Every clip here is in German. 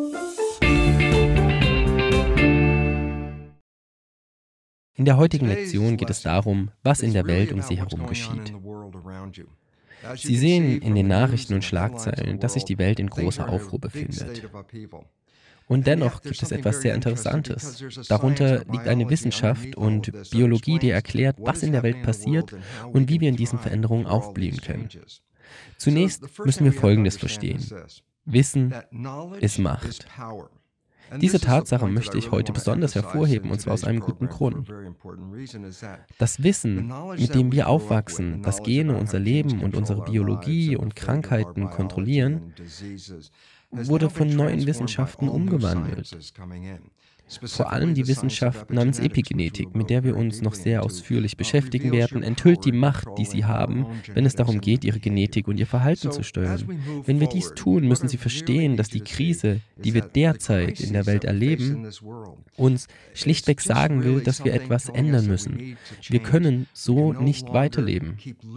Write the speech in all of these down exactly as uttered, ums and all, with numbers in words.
In der heutigen Lektion geht es darum, was in der Welt um Sie herum geschieht. Sie sehen in den Nachrichten und Schlagzeilen, dass sich die Welt in großer Aufruhr befindet. Und dennoch gibt es etwas sehr Interessantes. Darunter liegt eine Wissenschaft und Biologie, die erklärt, was in der Welt passiert und wie wir in diesen Veränderungen aufblühen können. Zunächst müssen wir Folgendes verstehen. Wissen ist Macht. Diese Tatsache möchte ich heute besonders hervorheben, und zwar aus einem guten Grund. Das Wissen, mit dem wir aufwachsen, das Gene unser Leben und unsere Biologie und Krankheiten kontrollieren, wurde von neuen Wissenschaften umgewandelt. Vor allem die Wissenschaft namens Epigenetik, mit der wir uns noch sehr ausführlich beschäftigen werden, enthüllt die Macht, die sie haben, wenn es darum geht, ihre Genetik und ihr Verhalten zu steuern. Wenn wir dies tun, müssen Sie verstehen, dass die Krise, die wir derzeit in der Welt erleben, uns schlichtweg sagen will, dass wir etwas ändern müssen. Wir können so nicht weiterleben.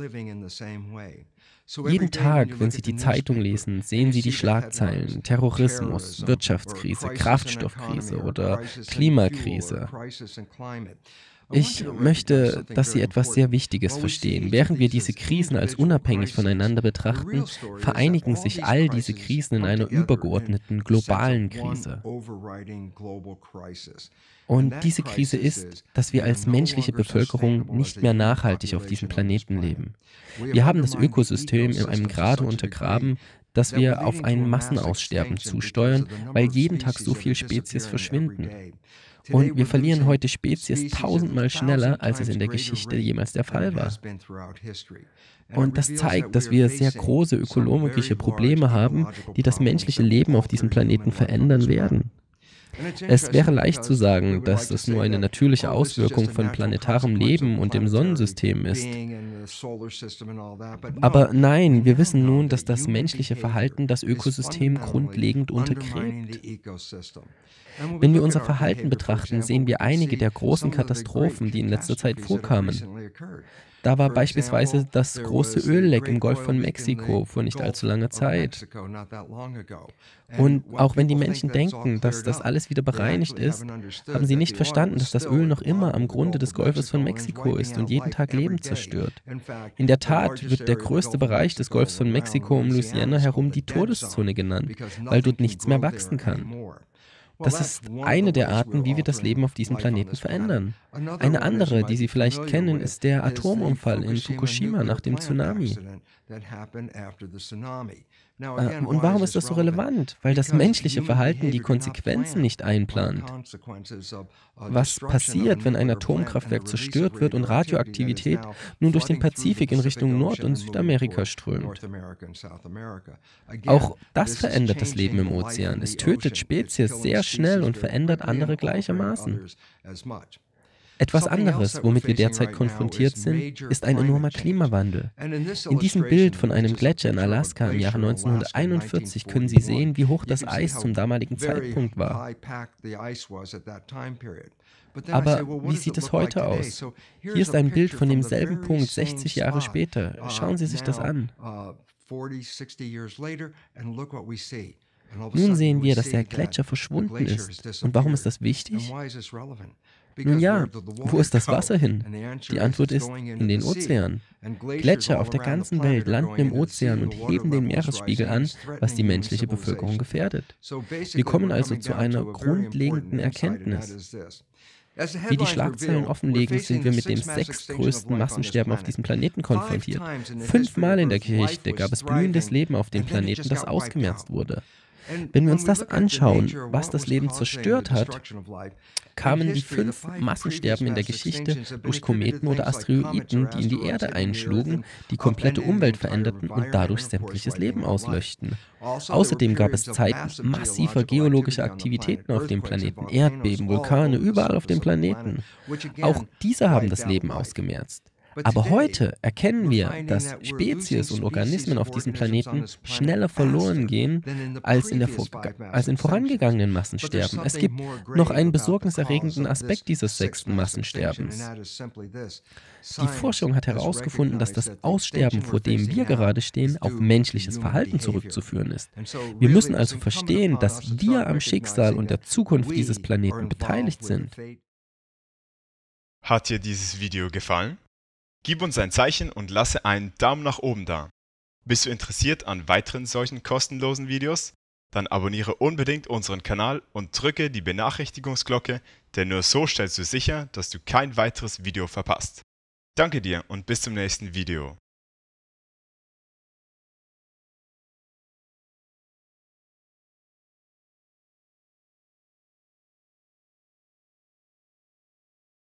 Jeden Tag, wenn Sie die Zeitung lesen, sehen Sie die Schlagzeilen: Terrorismus, Wirtschaftskrise, Kraftstoffkrise oder Klimakrise. Ich möchte, dass Sie etwas sehr Wichtiges verstehen. Während wir diese Krisen als unabhängig voneinander betrachten, vereinigen sich all diese Krisen in einer übergeordneten globalen Krise. Und diese Krise ist, dass wir als menschliche Bevölkerung nicht mehr nachhaltig auf diesem Planeten leben. Wir haben das Ökosystem in einem Grade untergraben, dass wir auf ein Massenaussterben zusteuern, weil jeden Tag so viele Spezies verschwinden. Und wir verlieren heute Spezies tausendmal schneller, als es in der Geschichte jemals der Fall war. Und das zeigt, dass wir sehr große ökologische Probleme haben, die das menschliche Leben auf diesem Planeten verändern werden. Es wäre leicht zu sagen, dass das nur eine natürliche Auswirkung von planetarem Leben und dem Sonnensystem ist. Aber nein, wir wissen nun, dass das menschliche Verhalten das Ökosystem grundlegend untergräbt. Wenn wir unser Verhalten betrachten, sehen wir einige der großen Katastrophen, die in letzter Zeit vorkamen. Da war beispielsweise das große Ölleck im Golf von Mexiko vor nicht allzu langer Zeit. Und auch wenn die Menschen denken, dass das alles wieder bereinigt ist, haben sie nicht verstanden, dass das Öl noch immer am Grunde des Golfes von Mexiko ist und jeden Tag Leben zerstört. In der Tat wird der größte Bereich des Golfs von Mexiko um Louisiana herum die Todeszone genannt, weil dort nichts mehr wachsen kann. Das ist eine der Arten, wie wir das Leben auf diesem Planeten verändern. Eine andere, die Sie vielleicht kennen, ist der Atomunfall in Fukushima nach dem Tsunami. Äh, und warum ist das so relevant? Weil das menschliche Verhalten die Konsequenzen nicht einplant. Was passiert, wenn ein Atomkraftwerk zerstört wird und Radioaktivität nun durch den Pazifik in Richtung Nord- und Südamerika strömt? Auch das verändert das Leben im Ozean. Es tötet Spezies sehr schnell und verändert andere gleichermaßen. Etwas anderes, womit wir derzeit konfrontiert sind, ist ein enormer Klimawandel. In diesem Bild von einem Gletscher in Alaska im Jahre neunzehnhunderteinundvierzig können Sie sehen, wie hoch das Eis zum damaligen Zeitpunkt war. Aber wie sieht es heute aus? Hier ist ein Bild von demselben Punkt sechzig Jahre später. Schauen Sie sich das an. Nun sehen wir, dass der Gletscher verschwunden ist. Und warum ist das wichtig? Nun ja, wo ist das Wasser hin? Die Antwort ist, in den Ozean. Gletscher auf der ganzen Welt landen im Ozean und heben den Meeresspiegel an, was die menschliche Bevölkerung gefährdet. Wir kommen also zu einer grundlegenden Erkenntnis. Wie die Schlagzeilen offenlegen, sind wir mit dem sechstgrößten Massensterben auf diesem Planeten konfrontiert. Fünfmal in der Geschichte gab es blühendes Leben auf dem Planeten, das ausgemerzt wurde. Wenn wir uns das anschauen, was das Leben zerstört hat, kamen die fünf Massensterben in der Geschichte durch Kometen oder Asteroiden, die in die Erde einschlugen, die komplette Umwelt veränderten und dadurch sämtliches Leben auslöschten. Außerdem gab es Zeiten massiver geologischer Aktivitäten auf dem Planeten, Erdbeben, Vulkane, überall auf dem Planeten. Auch diese haben das Leben ausgemerzt. Aber heute erkennen wir, dass Spezies und Organismen auf diesem Planeten schneller verloren gehen als in, der als in vorangegangenen Massensterben. Es gibt noch einen besorgniserregenden Aspekt dieses sechsten Massensterbens. Die Forschung hat herausgefunden, dass das Aussterben, vor dem wir gerade stehen, auf menschliches Verhalten zurückzuführen ist. Wir müssen also verstehen, dass wir am Schicksal und der Zukunft dieses Planeten beteiligt sind. Hat dir dieses Video gefallen? Gib uns ein Zeichen und lasse einen Daumen nach oben da. Bist du interessiert an weiteren solchen kostenlosen Videos? Dann abonniere unbedingt unseren Kanal und drücke die Benachrichtigungsglocke, denn nur so stellst du sicher, dass du kein weiteres Video verpasst. Danke dir und bis zum nächsten Video.